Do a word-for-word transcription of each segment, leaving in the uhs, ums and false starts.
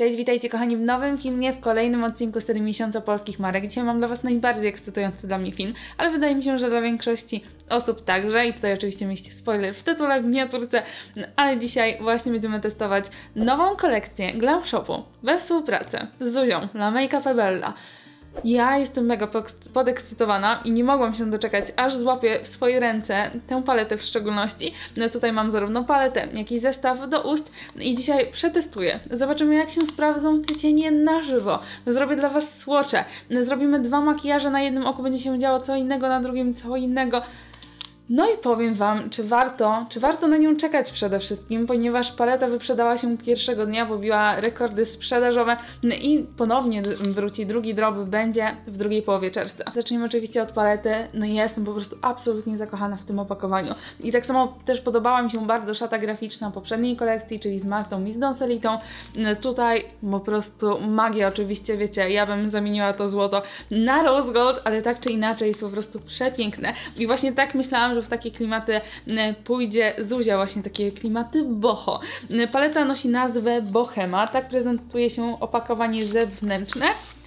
Cześć, witajcie kochani w nowym filmie, w kolejnym odcinku serii Miesiąca Polskich Marek. Dzisiaj mam dla Was najbardziej ekscytujący dla mnie film, ale wydaje mi się, że dla większości osób także. I tutaj oczywiście mieliście spoiler w tytule, w miniaturce, ale dzisiaj właśnie będziemy testować nową kolekcję Glam Shopu we współpracy z Zuzią La Make-up Bella. Ja jestem mega podekscytowana i nie mogłam się doczekać, aż złapię w swoje ręce tę paletę w szczególności. No tutaj mam zarówno paletę, jak i zestaw do ust i dzisiaj przetestuję. Zobaczymy, jak się sprawdzą te cienie na żywo. Zrobię dla Was swatche. Zrobimy dwa makijaże, na jednym oku będzie się działo co innego, na drugim co innego. No i powiem Wam, czy warto, czy warto na nią czekać przede wszystkim, ponieważ paleta wyprzedała się pierwszego dnia, pobiła rekordy sprzedażowe no i ponownie wróci drugi drop, będzie w drugiej połowie czerwca. Zacznijmy oczywiście od palety, no i ja jestem po prostu absolutnie zakochana w tym opakowaniu. I tak samo też podobała mi się bardzo szata graficzna poprzedniej kolekcji, czyli z Martą Miss Doncelitą. No tutaj po prostu magia oczywiście, wiecie, ja bym zamieniła to złoto na rose gold, ale tak czy inaczej jest po prostu przepiękne. I właśnie tak myślałam, że w takie klimaty pójdzie Zuzia, właśnie takie klimaty boho. Paleta nosi nazwę Bohema, tak prezentuje się opakowanie zewnętrzne,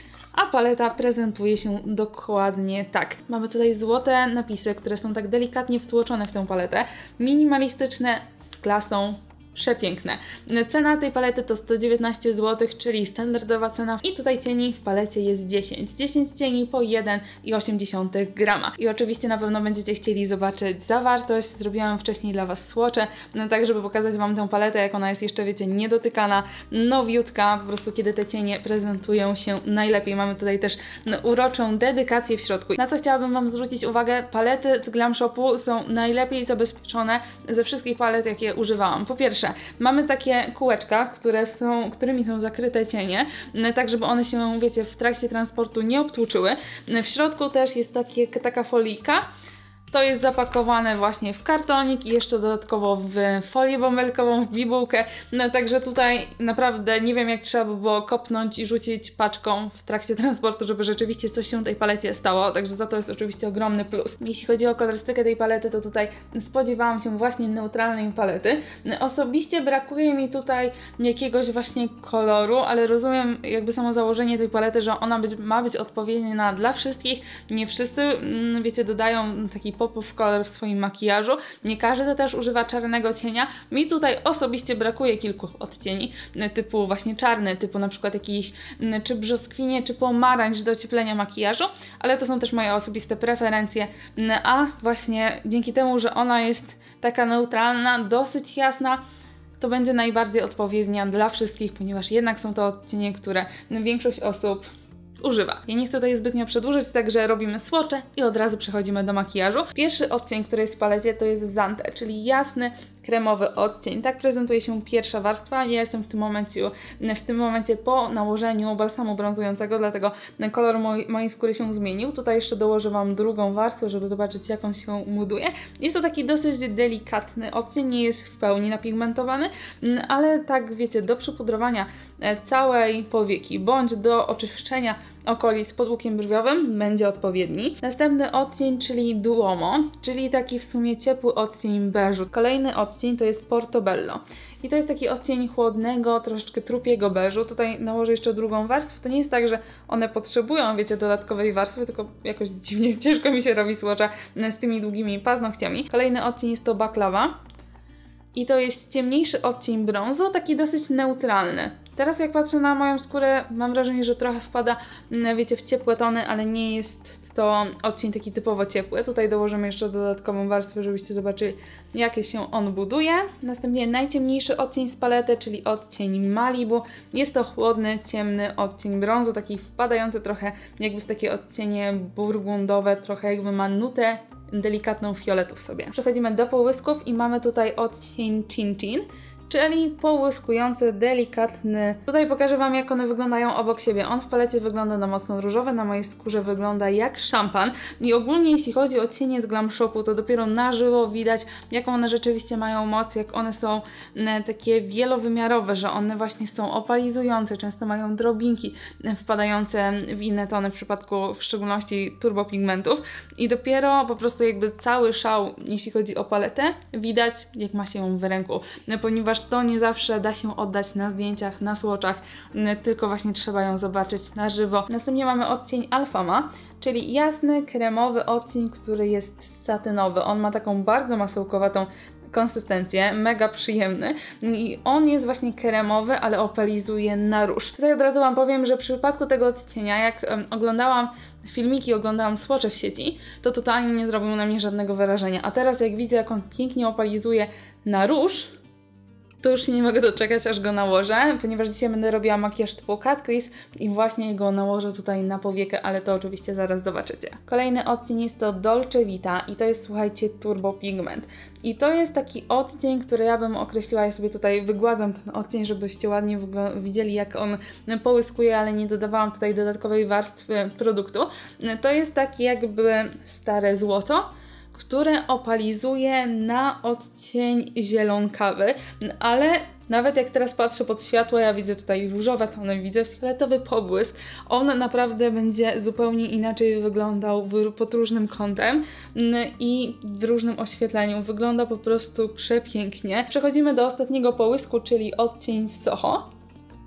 a paleta prezentuje się dokładnie tak. Mamy tutaj złote napisy, które są tak delikatnie wtłoczone w tę paletę, minimalistyczne, z klasą. Przepiękne. Cena tej palety to sto dziewiętnaście złotych, czyli standardowa cena. I tutaj cieni w palecie jest dziesięć. dziesięć cieni po jeden i osiem dziesiątych grama. I oczywiście na pewno będziecie chcieli zobaczyć zawartość. Zrobiłam wcześniej dla Was swatche, no tak żeby pokazać Wam tę paletę, jak ona jest jeszcze, wiecie, niedotykana, nowiutka, po prostu kiedy te cienie prezentują się najlepiej. Mamy tutaj też no, uroczą dedykację w środku. Na co chciałabym Wam zwrócić uwagę, palety z Glam Shopu są najlepiej zabezpieczone ze wszystkich palet, jakie używałam. Po pierwsze, mamy takie kółeczka, które są, którymi są zakryte cienie, tak żeby one się, wiecie, w trakcie transportu nie obtłuczyły. W środku też jest takie, taka folijka. To jest zapakowane właśnie w kartonik i jeszcze dodatkowo w folię bąbelkową, w bibułkę. No także tutaj naprawdę nie wiem, jak trzeba by było kopnąć i rzucić paczką w trakcie transportu, żeby rzeczywiście coś się tej palecie stało. Także za to jest oczywiście ogromny plus. Jeśli chodzi o kolorystykę tej palety, to tutaj spodziewałam się właśnie neutralnej palety. Osobiście brakuje mi tutaj jakiegoś właśnie koloru, ale rozumiem jakby samo założenie tej palety, że ona być, ma być odpowiednia dla wszystkich. Nie wszyscy, wiecie, dodają taki pop-of color w swoim makijażu. Nie każdy też używa czarnego cienia. Mi tutaj osobiście brakuje kilku odcieni, typu właśnie czarny, typu na przykład jakiś czy brzoskwinie, czy pomarańcz do ocieplenia makijażu, ale to są też moje osobiste preferencje, a właśnie dzięki temu, że ona jest taka neutralna, dosyć jasna, to będzie najbardziej odpowiednia dla wszystkich, ponieważ jednak są to odcienie, które większość osób używa. Ja nie chcę tutaj zbytnio przedłużyć, także robimy swatche i od razu przechodzimy do makijażu. Pierwszy odcień, który jest w palecie, to jest Zante, czyli jasny, kremowy odcień. Tak prezentuje się pierwsza warstwa. Ja jestem w tym momencie, w tym momencie po nałożeniu balsamu brązującego, dlatego kolor moj, mojej skóry się zmienił. Tutaj jeszcze dołożę Wam drugą warstwę, żeby zobaczyć, jak on się muduje. Jest to taki dosyć delikatny odcień, nie jest w pełni napigmentowany, ale tak wiecie, do przypudrowania całej powieki, bądź do oczyszczenia okolic pod łukiem brwiowym będzie odpowiedni. Następny odcień, czyli Duomo, czyli taki w sumie ciepły odcień beżu. Kolejny odcień to jest Portobello. I to jest taki odcień chłodnego, troszeczkę trupiego beżu. Tutaj nałożę jeszcze drugą warstwę. To nie jest tak, że one potrzebują, wiecie, dodatkowej warstwy, tylko jakoś dziwnie ciężko mi się robi swatcha z tymi długimi paznokciami. Kolejny odcień jest to Baklava. I to jest ciemniejszy odcień brązu, taki dosyć neutralny. Teraz jak patrzę na moją skórę, mam wrażenie, że trochę wpada, wiecie, w ciepłe tony, ale nie jest to odcień taki typowo ciepły. Tutaj dołożymy jeszcze dodatkową warstwę, żebyście zobaczyli, jakie się on buduje. Następnie najciemniejszy odcień z palety, czyli odcień Malibu. Jest to chłodny, ciemny odcień brązu, taki wpadający trochę jakby w takie odcienie burgundowe, trochę jakby ma nutę delikatną fioletu w sobie. Przechodzimy do połysków i mamy tutaj odcień Chin Chin, czyli połyskujący, delikatny. Tutaj pokażę Wam, jak one wyglądają obok siebie. On w palecie wygląda na mocno różowy, na mojej skórze wygląda jak szampan. I ogólnie jeśli chodzi o cienie z Glam Shopu, to dopiero na żywo widać, jaką one rzeczywiście mają moc, jak one są takie wielowymiarowe, że one właśnie są opalizujące, często mają drobinki wpadające w inne tony, w przypadku w szczególności turbopigmentów. I dopiero po prostu jakby cały szał, jeśli chodzi o paletę, widać, jak ma się ją w ręku, ponieważ ponieważ to nie zawsze da się oddać na zdjęciach, na swatchach, tylko właśnie trzeba ją zobaczyć na żywo. Następnie mamy odcień Alfama, czyli jasny, kremowy odcień, który jest satynowy. On ma taką bardzo masełkowatą konsystencję, mega przyjemny i on jest właśnie kremowy, ale opalizuje na róż. Tutaj od razu Wam powiem, że w przypadku tego odcienia, jak um, oglądałam filmiki, oglądałam swatche w sieci, to totalnie nie zrobił na mnie żadnego wrażenia, a teraz jak widzę, jak on pięknie opalizuje na róż, to już się nie mogę doczekać, aż go nałożę, ponieważ dzisiaj będę robiła makijaż typu cut crease i właśnie go nałożę tutaj na powiekę, ale to oczywiście zaraz zobaczycie. Kolejny odcień jest to Dolce Vita i to jest, słuchajcie, Turbo Pigment. I to jest taki odcień, który ja bym określiła, ja sobie tutaj wygładzam ten odcień, żebyście ładnie widzieli, jak on połyskuje, ale nie dodawałam tutaj dodatkowej warstwy produktu. To jest taki jakby stare złoto, które opalizuje na odcień zielonkawy, ale nawet jak teraz patrzę pod światło, ja widzę tutaj różowe tony, widzę fioletowy pobłysk. On naprawdę będzie zupełnie inaczej wyglądał w, pod różnym kątem i w różnym oświetleniu. Wygląda po prostu przepięknie. Przechodzimy do ostatniego połysku, czyli odcień Soho.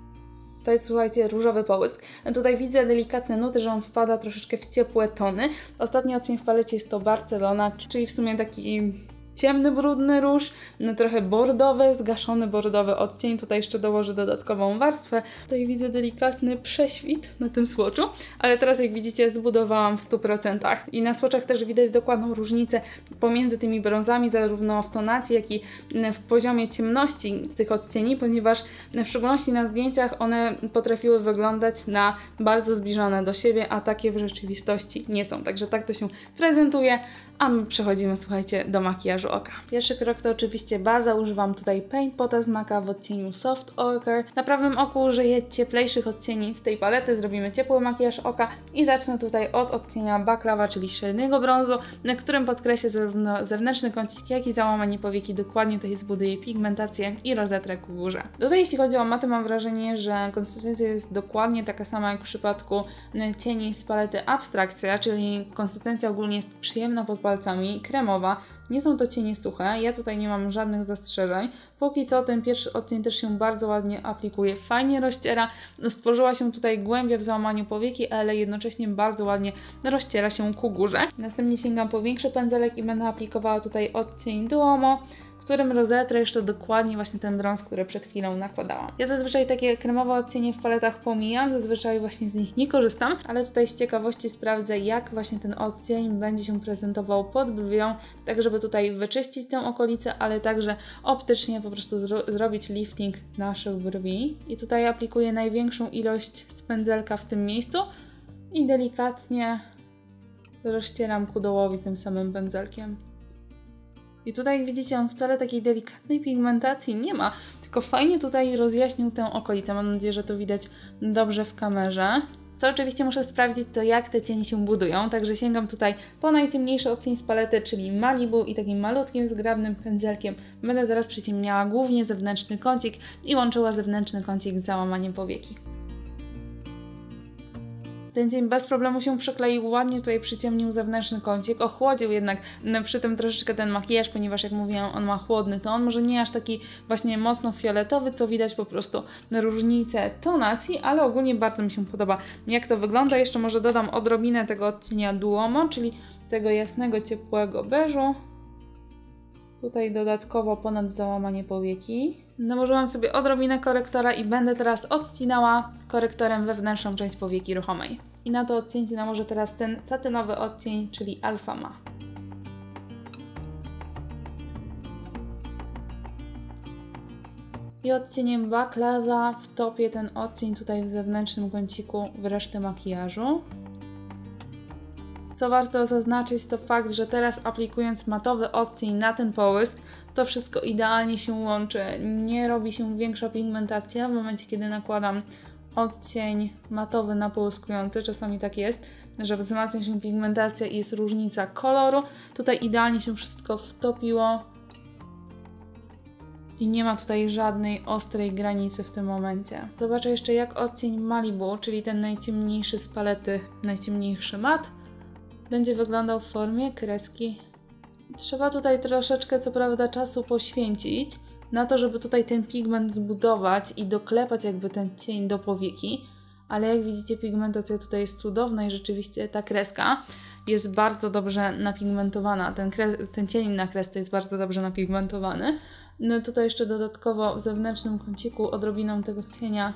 To jest, słuchajcie, różowy połysk. Tutaj widzę delikatne nuty, że on wpada troszeczkę w ciepłe tony. Ostatni odcień w palecie jest to Barcelona, czyli w sumie taki ciemny, brudny róż, no trochę bordowy, zgaszony bordowy odcień. Tutaj jeszcze dołożę dodatkową warstwę. Tutaj widzę delikatny prześwit na tym swatchu, ale teraz jak widzicie zbudowałam w stu procentach. I na swatchach też widać dokładną różnicę pomiędzy tymi brązami, zarówno w tonacji, jak i w poziomie ciemności tych odcieni, ponieważ w szczególności na zdjęciach one potrafiły wyglądać na bardzo zbliżone do siebie, a takie w rzeczywistości nie są. Także tak to się prezentuje. A my przechodzimy, słuchajcie, do makijażu oka. Pierwszy krok to oczywiście baza. Używam tutaj Paint Pota z Maca w odcieniu Soft Ochre. Na prawym oku użyję cieplejszych odcieni z tej palety. Zrobimy ciepły makijaż oka i zacznę tutaj od odcienia Baklava, czyli średniego brązu, na którym podkreślę zarówno zewnętrzny kącik, jak i załamanie powieki. Dokładnie tutaj zbuduję pigmentację i rozetrę ku górze. Tutaj jeśli chodzi o matę, mam wrażenie, że konsystencja jest dokładnie taka sama jak w przypadku cieni z palety Abstrakcja, czyli konsystencja ogólnie jest przyjemna pod palcami, kremowa. Nie są to cienie suche, ja tutaj nie mam żadnych zastrzeżeń. Póki co ten pierwszy odcień też się bardzo ładnie aplikuje, fajnie rozciera. Stworzyła się tutaj głębia w załamaniu powieki, ale jednocześnie bardzo ładnie rozciera się ku górze. Następnie sięgam po większy pędzelek i będę aplikowała tutaj odcień Duomo, którym rozetrę jeszcze dokładnie właśnie ten brąz, który przed chwilą nakładałam. Ja zazwyczaj takie kremowe odcienie w paletach pomijam, zazwyczaj właśnie z nich nie korzystam, ale tutaj z ciekawości sprawdzę, jak właśnie ten odcień będzie się prezentował pod brwią, tak żeby tutaj wyczyścić tę okolicę, ale także optycznie po prostu zro zrobić lifting naszych brwi. I tutaj aplikuję największą ilość z pędzelka w tym miejscu i delikatnie rozcieram ku dołowi tym samym pędzelkiem. I tutaj widzicie, on wcale takiej delikatnej pigmentacji nie ma, tylko fajnie tutaj rozjaśnił tę okolicę. Mam nadzieję, że to widać dobrze w kamerze. Co oczywiście muszę sprawdzić, to jak te cienie się budują, także sięgam tutaj po najciemniejszy odcień z palety, czyli Malibu i takim malutkim, zgrabnym pędzelkiem będę teraz przyciemniała głównie zewnętrzny kącik i łączyła zewnętrzny kącik z załamaniem powieki. Ten cień bez problemu się przykleił, ładnie tutaj przyciemnił zewnętrzny kącik, ochłodził jednak przy tym troszeczkę ten makijaż, ponieważ jak mówiłam, on ma chłodny ton, może nie aż taki właśnie mocno fioletowy, co widać po prostu różnicę tonacji, ale ogólnie bardzo mi się podoba, jak to wygląda. Jeszcze może dodam odrobinę tego odcienia Duomo, czyli tego jasnego, ciepłego beżu. Tutaj dodatkowo ponad załamanie powieki. Nałożyłam sobie odrobinę korektora i będę teraz odcinała korektorem wewnętrzną część powieki ruchomej. I na to odcięcie nałożę teraz ten satynowy odcień, czyli Alfama. I odcieniem Baklava wtopię ten odcień tutaj w zewnętrznym kąciku w resztę makijażu. Co warto zaznaczyć, to fakt, że teraz aplikując matowy odcień na ten połysk, to wszystko idealnie się łączy. Nie robi się większa pigmentacja w momencie, kiedy nakładam odcień matowy na połyskujący. Czasami tak jest, że wzmacnia się pigmentacja i jest różnica koloru. Tutaj idealnie się wszystko wtopiło i nie ma tutaj żadnej ostrej granicy w tym momencie. Zobaczę jeszcze, jak odcień Malibu, czyli ten najciemniejszy z palety, najciemniejszy mat, będzie wyglądał w formie kreski. Trzeba tutaj troszeczkę, co prawda, czasu poświęcić, na to, żeby tutaj ten pigment zbudować i doklepać jakby ten cień do powieki, ale jak widzicie, pigmentacja tutaj jest cudowna i rzeczywiście ta kreska jest bardzo dobrze napigmentowana. Ten, ten cień na kresce jest bardzo dobrze napigmentowany. No tutaj jeszcze dodatkowo w zewnętrznym kąciku odrobiną tego cienia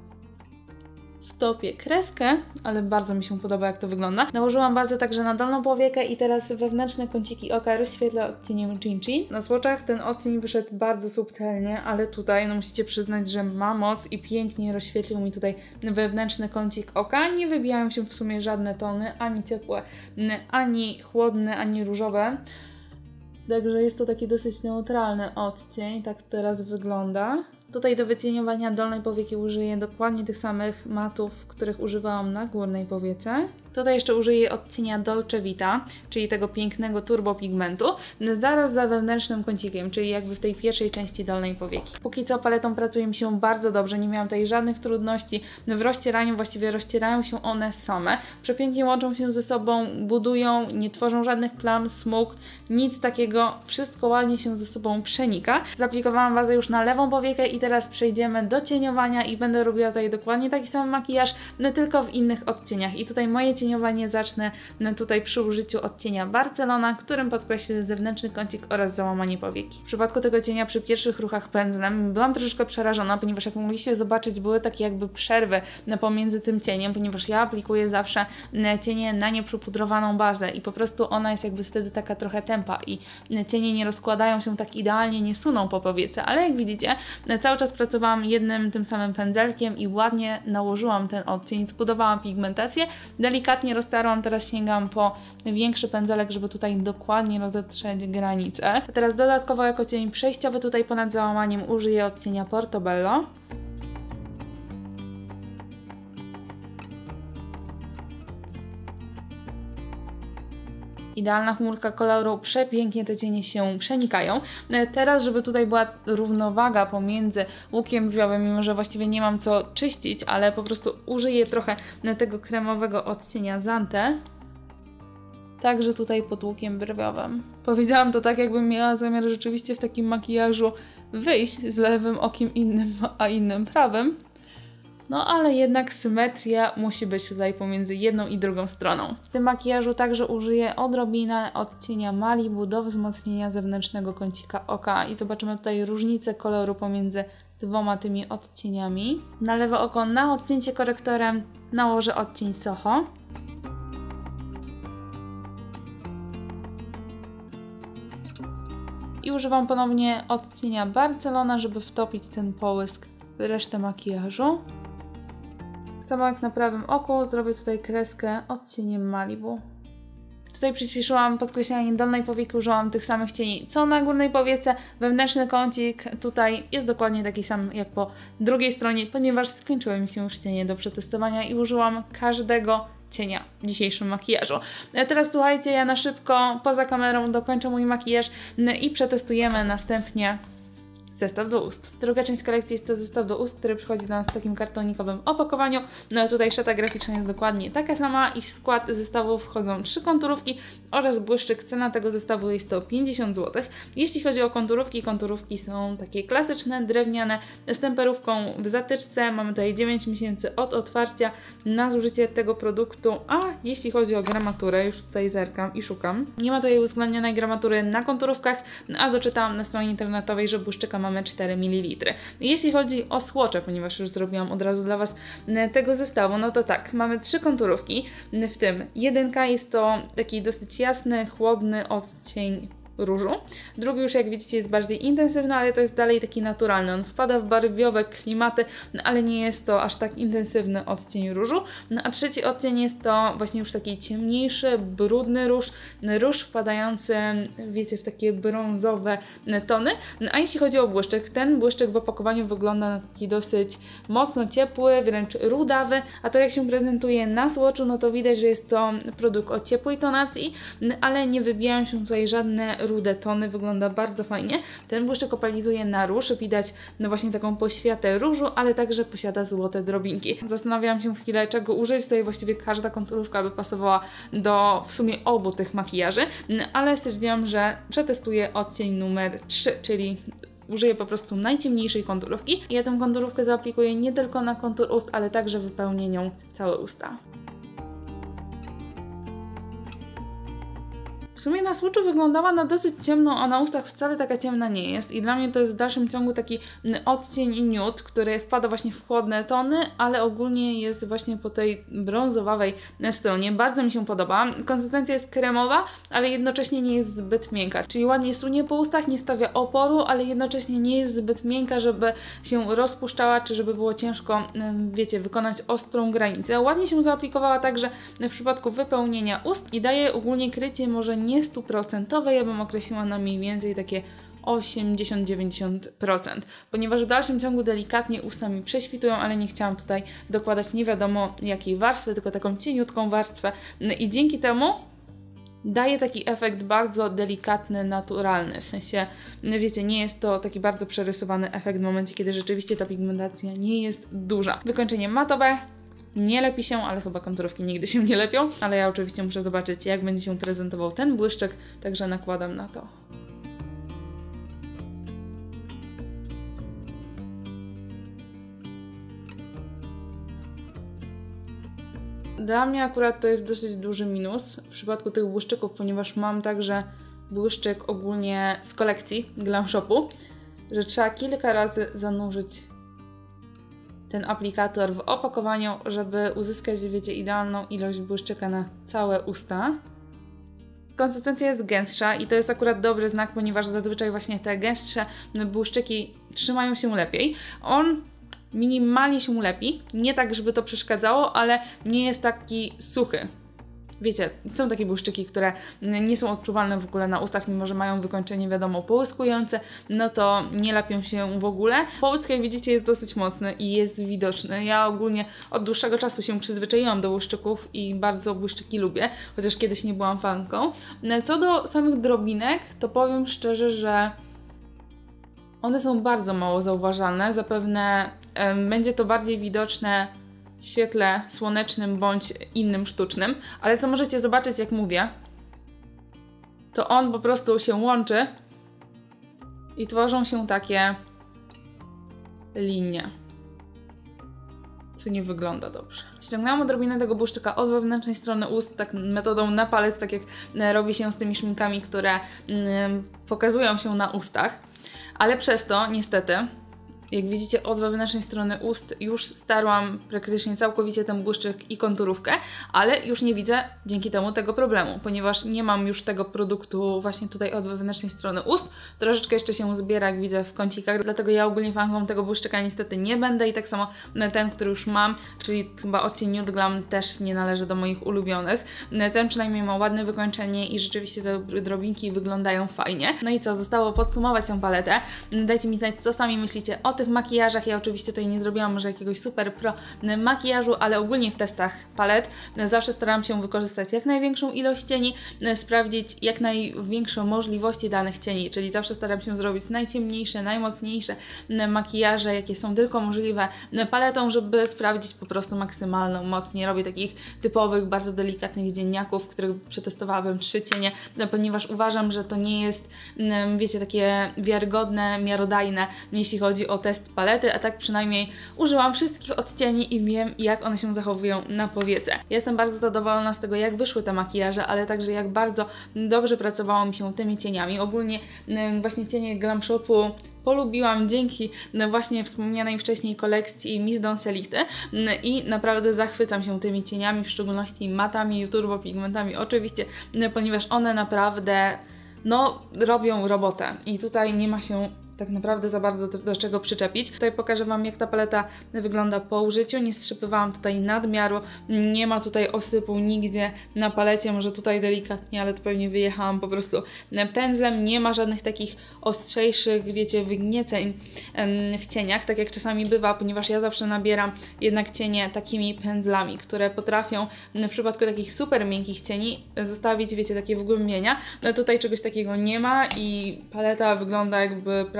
wtopię kreskę, ale bardzo mi się podoba, jak to wygląda. Nałożyłam bazę także na dolną powiekę i teraz wewnętrzne kąciki oka rozświetlę odcieniem Chin Chin. Na złoczach ten odcień wyszedł bardzo subtelnie, ale tutaj no musicie przyznać, że ma moc i pięknie rozświetlił mi tutaj wewnętrzny kącik oka. Nie wybijają się w sumie żadne tony, ani ciepłe, ani chłodne, ani różowe. Także jest to taki dosyć neutralny odcień, tak teraz wygląda. Tutaj do wycieniowania dolnej powieki użyję dokładnie tych samych matów, których używałam na górnej powiece. Tutaj jeszcze użyję odcienia Dolce Vita, czyli tego pięknego turbo pigmentu, zaraz za wewnętrznym kącikiem, czyli jakby w tej pierwszej części dolnej powieki. Póki co paletą pracuje mi się bardzo dobrze, nie miałam tutaj żadnych trudności. W rozcieraniu właściwie rozcierają się one same, przepięknie łączą się ze sobą, budują, nie tworzą żadnych plam, smug, nic takiego, wszystko ładnie się ze sobą przenika. Zaplikowałam bazę już na lewą powiekę i teraz przejdziemy do cieniowania i będę robiła tutaj dokładnie taki sam makijaż, no tylko w innych odcieniach. I tutaj moje cieniowanie zacznę no tutaj przy użyciu odcienia Barcelona, którym podkreślę zewnętrzny kącik oraz załamanie powieki. W przypadku tego cienia przy pierwszych ruchach pędzlem byłam troszeczkę przerażona, ponieważ jak mogliście zobaczyć, były takie jakby przerwy pomiędzy tym cieniem, ponieważ ja aplikuję zawsze cienie na nieprzepudrowaną bazę i po prostu ona jest jakby wtedy taka trochę tempa i cienie nie rozkładają się tak idealnie, nie suną po powiece, ale jak widzicie, cały czas pracowałam jednym tym samym pędzelkiem i ładnie nałożyłam ten odcień, zbudowałam pigmentację, delikatnie roztarłam, teraz sięgam po większy pędzelek, żeby tutaj dokładnie rozetrzeć granice. A teraz dodatkowo jako cień przejściowy tutaj ponad załamaniem użyję odcienia Portobello. Idealna chmurka koloru, przepięknie te cienie się przenikają. Teraz, żeby tutaj była równowaga pomiędzy łukiem brwiowym, mimo że właściwie nie mam co czyścić, ale po prostu użyję trochę tego kremowego odcienia Zante. Także tutaj pod łukiem brwiowym. Powiedziałam to tak, jakbym miała zamiar rzeczywiście w takim makijażu wyjść z lewym okiem innym, a innym prawym. No ale jednak symetria musi być tutaj pomiędzy jedną i drugą stroną. W tym makijażu także użyję odrobinę odcienia Malibu do wzmocnienia zewnętrznego kącika oka i zobaczymy tutaj różnicę koloru pomiędzy dwoma tymi odcieniami. Na lewe oko na odcięcie korektorem nałożę odcień Soho. I używam ponownie odcienia Barcelona, żeby wtopić ten połysk w resztę makijażu. Samo jak na prawym oku, zrobię tutaj kreskę odcieniem Malibu. Tutaj przyspieszyłam podkreślanie dolnej powieki, użyłam tych samych cieni co na górnej powiece. Wewnętrzny kącik tutaj jest dokładnie taki sam jak po drugiej stronie, ponieważ skończyły mi się już cienie do przetestowania i użyłam każdego cienia w dzisiejszym makijażu. A teraz słuchajcie, ja na szybko poza kamerą dokończę mój makijaż i przetestujemy następnie zestaw do ust. Druga część kolekcji jest to zestaw do ust, który przychodzi do nas w takim kartonikowym opakowaniu. No a tutaj szata graficzna jest dokładnie taka sama i w skład zestawu wchodzą trzy konturówki oraz błyszczyk. Cena tego zestawu jest to pięćdziesiąt złotych. Jeśli chodzi o konturówki, konturówki są takie klasyczne, drewniane, z temperówką w zatyczce. Mamy tutaj dziewięć miesięcy od otwarcia na zużycie tego produktu, a jeśli chodzi o gramaturę, już tutaj zerkam i szukam. Nie ma tutaj uwzględnionej gramatury na konturówkach, a doczytałam na stronie internetowej, że błyszczyka mamy cztery mililitry. Jeśli chodzi o słocze, ponieważ już zrobiłam od razu dla Was tego zestawu, no to tak, mamy trzy konturówki, w tym jedynka jest to taki dosyć jasny, chłodny odcień różu. Drugi już jak widzicie jest bardziej intensywny, ale to jest dalej taki naturalny. On wpada w barwiowe klimaty, no ale nie jest to aż tak intensywny odcień różu. No a trzeci odcień jest to właśnie już taki ciemniejszy, brudny róż, róż wpadający, wiecie, w takie brązowe tony. No a jeśli chodzi o błyszczyk, ten błyszczyk w opakowaniu wygląda na taki dosyć mocno ciepły, wręcz rudawy, a to jak się prezentuje na złoczu, no to widać, że jest to produkt o ciepłej tonacji, no ale nie wybijają się tutaj żadne rude tony, wygląda bardzo fajnie. Ten błyszczyk opalizuje na róż, widać no właśnie taką poświatę różu, ale także posiada złote drobinki. Zastanawiałam się chwilę, czego użyć, tutaj właściwie każda konturówka by pasowała do w sumie obu tych makijaży, ale stwierdziłam, że przetestuję odcień numer trzy, czyli użyję po prostu najciemniejszej konturówki i ja tę konturówkę zaaplikuję nie tylko na kontur ust, ale także wypełnię nią całe usta. W sumie na swatchu wyglądała na dosyć ciemną, a na ustach wcale taka ciemna nie jest i dla mnie to jest w dalszym ciągu taki odcień nude, który wpada właśnie w chłodne tony, ale ogólnie jest właśnie po tej brązowawej stronie. Bardzo mi się podoba. Konsystencja jest kremowa, ale jednocześnie nie jest zbyt miękka, czyli ładnie sunie po ustach, nie stawia oporu, ale jednocześnie nie jest zbyt miękka, żeby się rozpuszczała, czy żeby było ciężko, wiecie, wykonać ostrą granicę. Ładnie się zaaplikowała także w przypadku wypełnienia ust i daje ogólnie krycie może nie stuprocentowe, ja bym określiła na mniej więcej takie osiemdziesiąt do dziewięćdziesięciu procent, ponieważ w dalszym ciągu delikatnie usta mi prześwitują, ale nie chciałam tutaj dokładać nie wiadomo jakiej warstwy, tylko taką cieniutką warstwę i dzięki temu daje taki efekt bardzo delikatny, naturalny, w sensie, wiecie, nie jest to taki bardzo przerysowany efekt w momencie, kiedy rzeczywiście ta pigmentacja nie jest duża. Wykończenie matowe. Nie lepi się, ale chyba konturówki nigdy się nie lepią, ale ja oczywiście muszę zobaczyć, jak będzie się prezentował ten błyszczyk, także nakładam na to. Dla mnie akurat to jest dosyć duży minus w przypadku tych błyszczyków, ponieważ mam także błyszczyk ogólnie z kolekcji Glam Shopu, że trzeba kilka razy zanurzyć ten aplikator w opakowaniu, żeby uzyskać, wiecie, idealną ilość błyszczyka na całe usta. Konsystencja jest gęstsza i to jest akurat dobry znak, ponieważ zazwyczaj właśnie te gęstsze błyszczyki trzymają się lepiej. On minimalnie się lepi, nie tak, żeby to przeszkadzało, ale nie jest taki suchy. Wiecie, są takie błyszczyki, które nie są odczuwalne w ogóle na ustach, mimo że mają wykończenie, wiadomo, połyskujące, no to nie lepią się w ogóle. Połysk, jak widzicie, jest dosyć mocny i jest widoczny. Ja ogólnie od dłuższego czasu się przyzwyczaiłam do błyszczyków i bardzo błyszczyki lubię, chociaż kiedyś nie byłam fanką. Co do samych drobinek, to powiem szczerze, że one są bardzo mało zauważalne. Zapewne um, będzie to bardziej widoczne w świetle słonecznym bądź innym sztucznym, ale co możecie zobaczyć, jak mówię, to on po prostu się łączy i tworzą się takie linie, co nie wygląda dobrze. Ściągnęłam odrobinę tego błyszczyka od wewnętrznej strony ust, tak metodą na palec, tak jak robi się z tymi szminkami, które mm, pokazują się na ustach, ale przez to niestety, jak widzicie, od wewnętrznej strony ust już starłam praktycznie całkowicie ten błyszczyk i konturówkę, ale już nie widzę dzięki temu tego problemu, ponieważ nie mam już tego produktu właśnie tutaj od wewnętrznej strony ust. Troszeczkę jeszcze się zbiera, jak widzę, w kącikach, dlatego ja ogólnie fanką tego błyszczyka niestety nie będę i tak samo ten, który już mam, czyli chyba odcień Nude Glam, też nie należy do moich ulubionych. Ten przynajmniej ma ładne wykończenie i rzeczywiście te drobinki wyglądają fajnie. No i co, zostało podsumować tę paletę. Dajcie mi znać, co sami myślicie o tych makijażach. Ja oczywiście tutaj nie zrobiłam może jakiegoś super pro makijażu, ale ogólnie w testach palet zawsze starałam się wykorzystać jak największą ilość cieni, sprawdzić jak największe możliwości danych cieni, czyli zawsze staram się zrobić najciemniejsze, najmocniejsze makijaże, jakie są tylko możliwe paletą, żeby sprawdzić po prostu maksymalną moc. Nie robię takich typowych, bardzo delikatnych dzienniaków, w których przetestowałabym trzy cienie, ponieważ uważam, że to nie jest, wiecie, takie wiarygodne, miarodajne, jeśli chodzi o test palety, a tak przynajmniej użyłam wszystkich odcieni i wiem, jak one się zachowują na powiece. Jestem bardzo zadowolona z tego, jak wyszły te makijaże, ale także jak bardzo dobrze pracowało mi się tymi cieniami. Ogólnie właśnie cienie Glam Shopu polubiłam dzięki właśnie wspomnianej wcześniej kolekcji Miss Doncelity i naprawdę zachwycam się tymi cieniami, w szczególności matami i turbopigmentami oczywiście, ponieważ one naprawdę no robią robotę i tutaj nie ma się tak naprawdę za bardzo do, do czego przyczepić. Tutaj pokażę Wam, jak ta paleta wygląda po użyciu. Nie strzypywałam tutaj nadmiaru, nie ma tutaj osypu nigdzie na palecie, może tutaj delikatnie, ale to pewnie wyjechałam po prostu pędzlem. Nie ma żadnych takich ostrzejszych, wiecie, wygnieceń w cieniach, tak jak czasami bywa, ponieważ ja zawsze nabieram jednak cienie takimi pędzlami, które potrafią w przypadku takich super miękkich cieni zostawić, wiecie, takie wgłębienia. No tutaj czegoś takiego nie ma i paleta wygląda, jakby prawie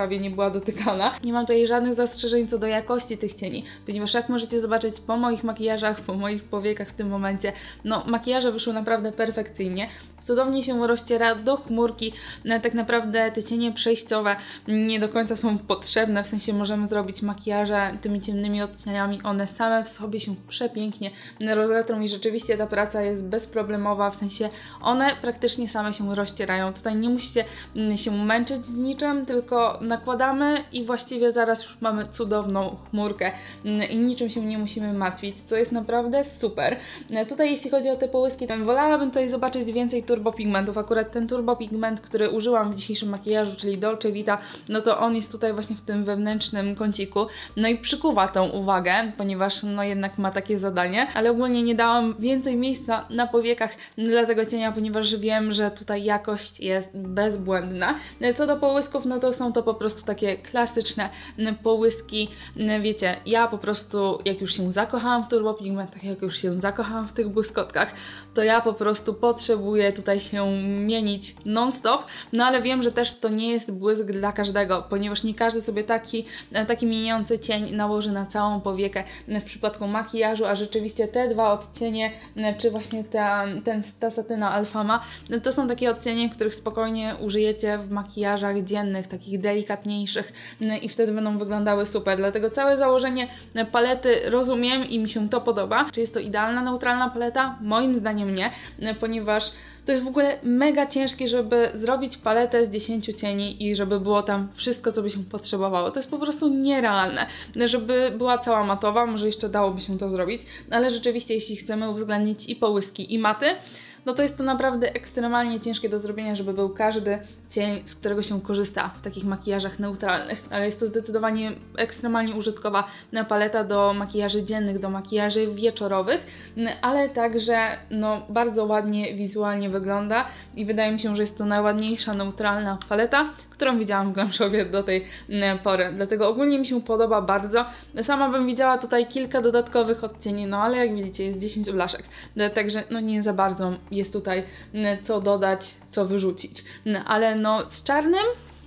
prawie nie była dotykana. Nie mam tutaj żadnych zastrzeżeń co do jakości tych cieni, ponieważ jak możecie zobaczyć po moich makijażach, po moich powiekach w tym momencie, no makijaże wyszły naprawdę perfekcyjnie. Cudownie się rozciera do chmurki, no, tak naprawdę te cienie przejściowe nie do końca są potrzebne, w sensie możemy zrobić makijaże tymi ciemnymi odcieniami, one same w sobie się przepięknie rozletrą i rzeczywiście ta praca jest bezproblemowa, w sensie one praktycznie same się rozcierają. Tutaj nie musicie się męczyć z niczym, tylko nakładamy i właściwie zaraz już mamy cudowną chmurkę i niczym się nie musimy martwić, co jest naprawdę super. Tutaj jeśli chodzi o te połyski, to wolałabym tutaj zobaczyć więcej turbopigmentów. Akurat ten turbopigment, który użyłam w dzisiejszym makijażu, czyli Dolce Vita, no to on jest tutaj właśnie w tym wewnętrznym kąciku, no i przykuwa tą uwagę, ponieważ no jednak ma takie zadanie, ale ogólnie nie dałam więcej miejsca na powiekach dla tego cienia, ponieważ wiem, że tutaj jakość jest bezbłędna. Co do połysków, no to są to po prostu takie klasyczne połyski, wiecie, ja po prostu jak już się zakochałam w turbopigmentach, jak już się zakochałam w tych błyskotkach, to ja po prostu potrzebuję tutaj się mienić non-stop, no ale wiem, że też to nie jest błysk dla każdego, ponieważ nie każdy sobie taki, taki mieniący cień nałoży na całą powiekę w przypadku makijażu, a rzeczywiście te dwa odcienie, czy właśnie ta, ten, ta satyna Alfama, to są takie odcienie, których spokojnie użyjecie w makijażach dziennych, takich delikatniejszych i wtedy będą wyglądały super, dlatego całe założenie palety rozumiem i mi się to podoba. Czy jest to idealna, neutralna paleta? Moim zdaniem nie, ponieważ to jest w ogóle mega ciężkie, żeby zrobić paletę z dziesięciu cieni i żeby było tam wszystko, co by się potrzebowało. To jest po prostu nierealne. Żeby była cała matowa, może jeszcze dałoby się to zrobić, ale rzeczywiście jeśli chcemy uwzględnić i połyski, i maty, no to jest to naprawdę ekstremalnie ciężkie do zrobienia, żeby był każdy cień, z którego się korzysta w takich makijażach neutralnych. Ale jest to zdecydowanie ekstremalnie użytkowa paleta do makijaży dziennych, do makijaży wieczorowych, ale także no, bardzo ładnie wizualnie wygląda i wydaje mi się, że jest to najładniejsza neutralna paleta, którą widziałam w Glam Shopie do tej pory. Dlatego ogólnie mi się podoba bardzo. Sama bym widziała tutaj kilka dodatkowych odcieni, no ale jak widzicie jest dziesięć blaszek, także no nie za bardzo jest tutaj co dodać, co wyrzucić. Ale no z czarnym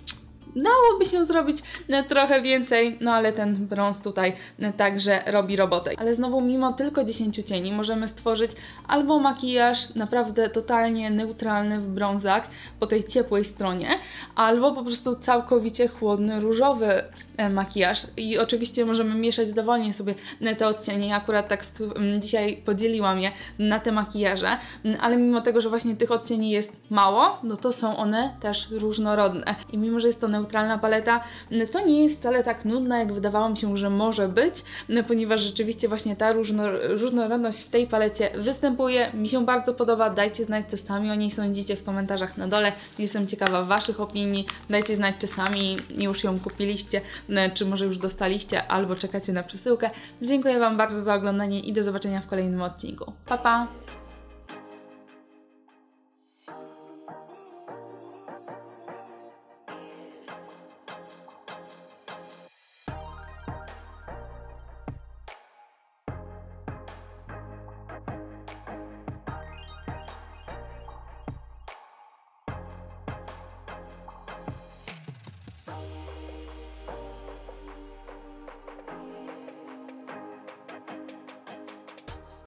dałoby się zrobić trochę więcej, no ale ten brąz tutaj także robi robotę. Ale znowu mimo tylko dziesięciu cieni możemy stworzyć albo makijaż naprawdę totalnie neutralny w brązach po tej ciepłej stronie, albo po prostu całkowicie chłodny różowy makijaż i oczywiście możemy mieszać dowolnie sobie te odcienie. Ja akurat tak dzisiaj podzieliłam je na te makijaże, ale mimo tego, że właśnie tych odcieni jest mało, no to są one też różnorodne i mimo, że jest to neutralna paleta, to nie jest wcale tak nudna, jak wydawało mi się, że może być, ponieważ rzeczywiście właśnie ta różno, różnorodność w tej palecie występuje. Mi się bardzo podoba, dajcie znać, co sami o niej sądzicie w komentarzach na dole. Jestem ciekawa Waszych opinii, dajcie znać, czy sami już ją kupiliście, czy może już dostaliście, albo czekacie na przesyłkę. Dziękuję Wam bardzo za oglądanie i do zobaczenia w kolejnym odcinku. Pa, pa!